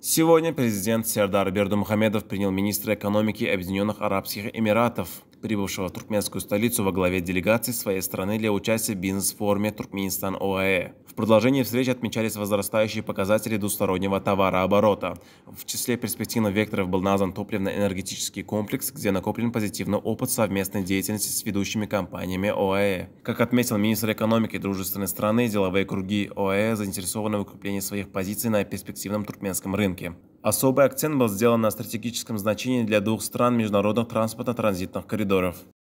Сегодня президент Сердар Бердымухамедов принял министра экономики Объединенных Арабских Эмиратов, прибывшего в туркменскую столицу во главе делегации своей страны для участия в бизнес-форуме Туркменистан-ОАЭ. В продолжении встречи отмечались возрастающие показатели двустороннего товарооборота. В числе перспективных векторов был назван топливно-энергетический комплекс, где накоплен позитивный опыт совместной деятельности с ведущими компаниями ОАЭ. Как отметил министр экономики дружественной страны, деловые круги ОАЭ заинтересованы в укреплении своих позиций на перспективном туркменском рынке. Особый акцент был сделан на стратегическом значении для двух стран международных транспортно-транзитных коридоров.